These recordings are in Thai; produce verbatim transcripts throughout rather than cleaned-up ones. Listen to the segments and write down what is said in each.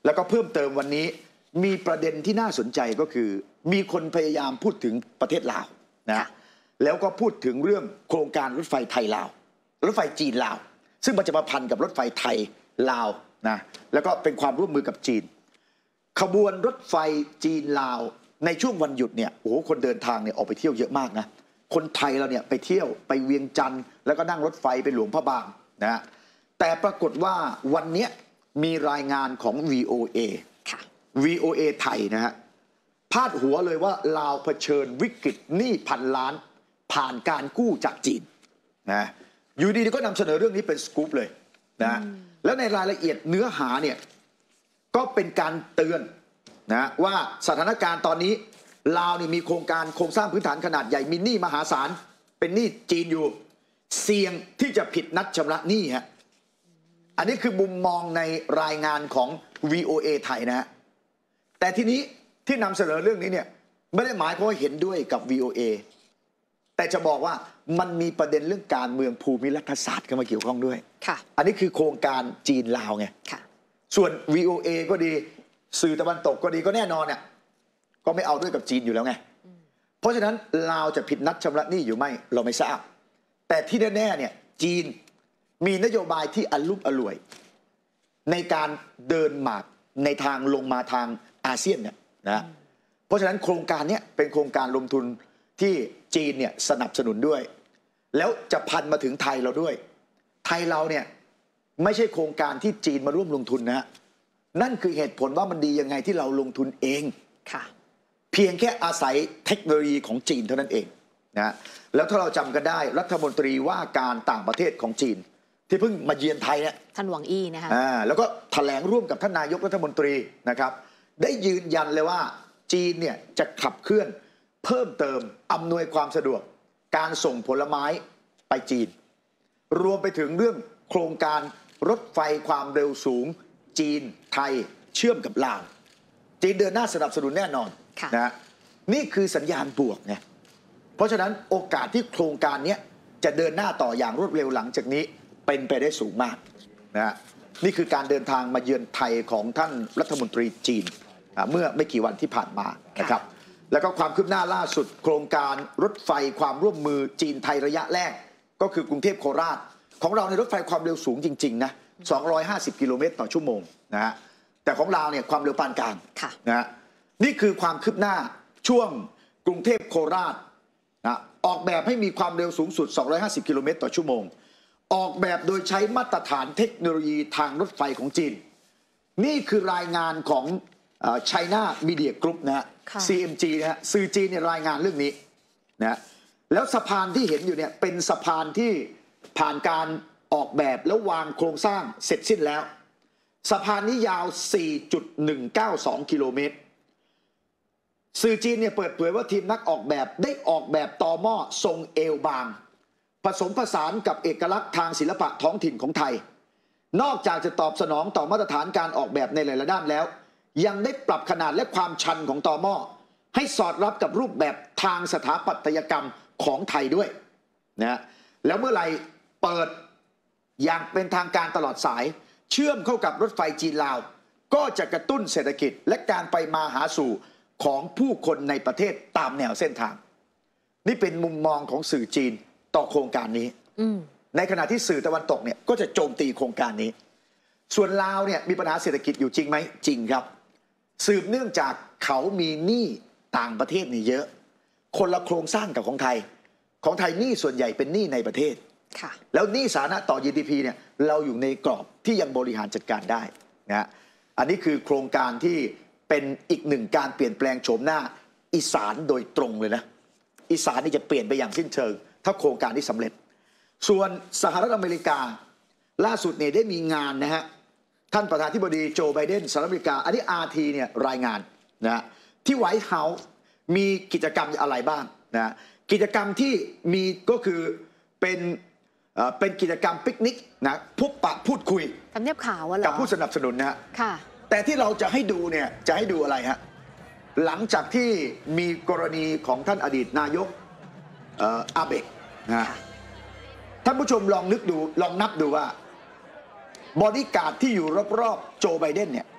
แล้วก็เพิ่มเติมวันนี้มีประเด็นที่น่าสนใจก็คือมีคนพยายามพูดถึงประเทศลาวนะแล้วก็พูดถึงเรื่องโครงการรถไฟไทยลาวรถไฟจีนลาวซึ่งมันจะมาพันกับรถไฟไทยลาวนะแล้วก็เป็นความร่วมมือกับจีนขบวนรถไฟจีนลาวในช่วงวันหยุดเนี่ยโอ้โหคนเดินทางเนี่ยออกไปเที่ยวเยอะมากนะคนไทยเราเนี่ยไปเที่ยวไปเวียงจันทร์แล้วก็นั่งรถไฟไปหลวงพระบางนะฮะแต่ปรากฏว่าวันนี้มีรายงานของ วี โอ เอค่ะวี โอ เอ ไทยนะฮะพาดหัวเลยว่าลาวเผชิญวิกฤตหนี้พันล้านผ่านการกู้จากจีนนะอยู่ดีๆก็นำเสนอเรื่องนี้เป็นสกู๊ปเลยนะแล้วในรายละเอียดเนื้อหาเนี่ยก็เป็นการเตือนนะว่าสถานการณ์ตอนนี้ลาวนี่มีโครงการโครงสร้างพื้นฐานขนาดใหญ่มีหนี้มหาศาลเป็นหนี้จีนอยู่เสี่ยงที่จะผิดนัดชำระหนี้ฮะอันนี้คือมุมมองในรายงานของ วี โอ เอ ไทยนะฮะแต่ทีนี้ที่นำเสนอเรื่องนี้เนี่ยไม่ได้หมายความว่าเห็นด้วยกับ วี โอ เอ แต่จะบอกว่ามันมีประเด็นเรื่องการเมืองภูมิรัฐศาสตร์เข้ามาเกี่ยวข้องด้วยค่ะอันนี้คือโครงการจีนลาวไงค่ะส่วน วี โอ เอ ก็ดีสื่อตะวันตกก็ดีก็แน่นอนเนี่ยก็ไม่เอาด้วยกับจีนอยู่แล้วไงเพราะฉะนั้นลาวจะผิดนัดชำระหนี้อยู่ไหมเราไม่ทราบแต่ที่แน่ๆเนี่ยจีนมีนโยบายที่อลุ่มอล่วยในการเดินหมากในทางลงมาทางอาเซียนเนี่ยนะเพราะฉะนั้นโครงการนี้เป็นโครงการลงทุนที่จีนเนี่ยสนับสนุนด้วยแล้วจะพันมาถึงไทยเราด้วยไทยเราเนี่ยไม่ใช่โครงการที่จีนมาร่วมลงทุนนะนั่นคือเหตุผลว่ามันดียังไงที่เราลงทุนเองค่ะเพียงแค่อาศัยเทคโนโลยีของจีนเท่านั้นเองนะแล้วถ้าเราจำกันได้รัฐมนตรีว่าการต่างประเทศของจีนที่เพิ่งมาเยือนไทยเนี่ยท่านหวังอี้นะคะอ่าแล้วก็แถลงร่วมกับท่านนายกรัฐมนตรีนะครับได้ยืนยันเลยว่าจีนเนี่ยจะขับเคลื่อนเพิ่มเติมอำนวยความสะดวกการส่งผลไม้ไปจีนรวมไปถึงเรื่องโครงการรถไฟความเร็วสูงจีนไทยเชื่อมกับลาวจีนเดินหน้าสนับสนุนแน่นอนนะนี่คือสัญญาณบวกไงเพราะฉะนั้นโอกาสที่โครงการนี้จะเดินหน้าต่ออย่างรวดเร็วหลังจากนี้เป็นไปได้สูงมากนะนี่คือการเดินทางมาเยือนไทยของท่านรัฐมนตรีจีนเมื่อไม่กี่วันที่ผ่านมานะครับแล้วก็ความคืบหน้าล่าสุดโครงการรถไฟความร่วมมือจีนไทยระยะแรกก็คือกรุงเทพโคราชของเราในรถไฟความเร็วสูงจริงๆนะสองร้อยห้าสิบกิโลเมตรต่อชั่วโมงนะฮะแต่ของเราเนี่ยความเร็วปานกลางนะฮะนี่คือความคืบหน้าช่วงกรุงเทพโคราชนะออกแบบให้มีความเร็วสูงสุดสองร้อยห้าสิบกิโลเมตรต่อชั่วโมงออกแบบโดยใช้มาตรฐานเทคโนโลยีทางรถไฟของจีนนี่คือรายงานของ China Media Group นะฮะ ซี เอ็ม จี นะฮะสื่อจีนเนี่ยรายงานเรื่องนี้นะแล้วสะพานที่เห็นอยู่เนี่ยเป็นสะพานที่ผ่านการออกแบบแล้ววางโครงสร้างเสร็จสิ้นแล้วสะพานนี้ยาว สี่จุดหนึ่งเก้าสอง กิโลเมตรสื่อจีนเนี่ยเปิดเผยว่าทีมนักออกแบบได้ออกแบบต่อหม้อทรงเอวบางผสมผสานกับเอกลักษณ์ทางศิลปะท้องถิ่นของไทยนอกจากจะตอบสนองต่อมาตรฐานการออกแบบในหลายๆด้านแล้วยังได้ปรับขนาดและความชันของต่อหม้อให้สอดรับกับรูปแบบทางสถาปัตยกรรมของไทยด้วยนะแล้วเมื่อไหร่เปิดอย่างเป็นทางการตลอดสายเชื่อมเข้ากับรถไฟจีนลาวก็จะกระตุ้นเศรษฐกิจและการไปมาหาสู่ของผู้คนในประเทศตามแนวเส้นทางนี่เป็นมุมมองของสื่อจีนต่อโครงการนี้ในขณะที่สื่อตะวันตกเนี่ยก็จะโจมตีโครงการนี้ส่วนลาวเนี่ยมีปัญหาเศรษฐกิจอยู่จริงไหมจริงครับสืบเนื่องจากเขามีหนี้ต่างประเทศนี่เยอะคนละโครงสร้างกับของไทยของไทยหนี้ส่วนใหญ่เป็นหนี้ในประเทศแล้วหนี้สาธารณะต่อ จี ดี พี เนี่ยเราอยู่ในกรอบที่ยังบริหารจัดการได้นะอันนี้คือโครงการที่เป็นอีกหนึ่งการเปลี่ยนแปลงโฉมหน้าอีสานโดยตรงเลยนะอีสานนี่จะเปลี่ยนไปอย่างสิ้นเชิงถ้าโครงการนี้สำเร็จส่วนสหรัฐอเมริกาล่าสุดเนี่ยได้มีงานนะฮะท่านประธานาธิบดีโจไบเดนสหรัฐอเมริกาอันนี้ อาร์ ที เนี่ยรายงานนะที่ไวท์เฮาส์มีกิจกรรมอะไรบ้างนะกิจกรรมที่มีก็คือเป็นเป็นกิจกรรมปิกนิกนะพบปะพูดคุยทำเนียบขาวเหรอกับผู้สนับสนุนนะฮะแต่ที่เราจะให้ดูเนี่ยจะให้ดูอะไรฮะหลังจากที่มีกรณีของท่านอดีตนายกอาเบะนะท่านผู้ชมลองนึกดูลองนับดูว่าบอดี้การ์ดที่อยู่รอบๆโจไบเดนเนี่ย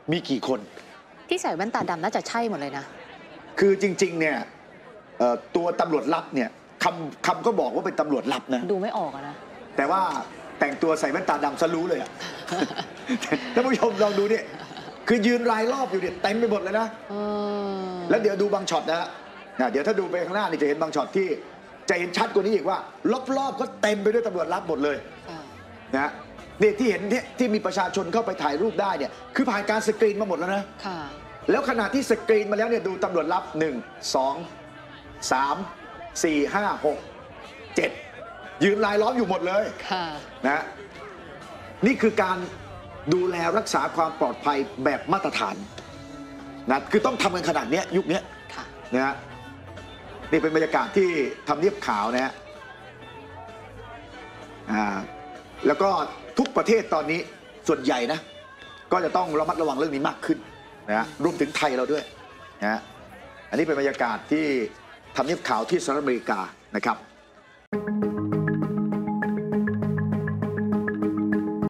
มีกี่คนที่ใส่แว่นตาดำน่าจะใช่หมดเลยนะคือจริงๆเนี่ยเอ่อตัวตำรวจลับเนี่ยคำคำก็บอกว่าเป็นตำรวจลับนะดูไม่ออกอะนะแต่ว่าแต่งตัวใส่แว่นตาดำซะรู้เลยอะ ท่านผู้ชมลองดูเนี่ยคือยืนรายรอบอยู่เนี่ยเต็มไปหมดเลยนะเออแล้วเดี๋ยวดูบางช็อตนะฮะนะเดี๋ยวถ้าดูไปข้างหน้านี่จะเห็นบางช็อตที่จะเห็นชัดกว่านี้อีกว่ารอบๆก็เต็มไปด้วยตำรวจลับหมดเลยค่ะนะฮะเนี่ยที่เห็นเนี่ยที่มีประชาชนเข้าไปถ่ายรูปได้เนี่ยคือผ่านการสกรีนมาหมดแล้วนะค่ะแล้วขณะที่สกรีนมาแล้วเนี่ยดูตำรวจลับหนึ่งสองสามสี่ห้าหกเจ็ดยืนรายล้อมอยู่หมดเลยค่ะนะนี่คือการดูแลรักษาความปลอดภัยแบบมาตรฐานนะคือต้องทำกันขนาดเนี้ยยุคนี้ค่ะนะฮะนี่เป็นบรรยากาศที่ทำเนียบขาวนะฮะอ่าแล้วก็ทุกประเทศตอนนี้ส่วนใหญ่นะก็จะต้องระมัดระวังเรื่องนี้มากขึ้นนะฮะรวมถึงไทยเราด้วยนะฮะอันนี้เป็นบรรยากาศที่ทำเนียบขาวที่สหรัฐอเมริกานะครับ